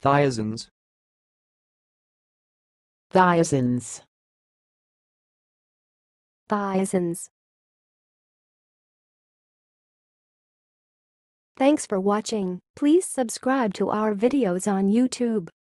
thiazins, thiazins, thiazins. Thanks for watching. Please subscribe to our videos on YouTube.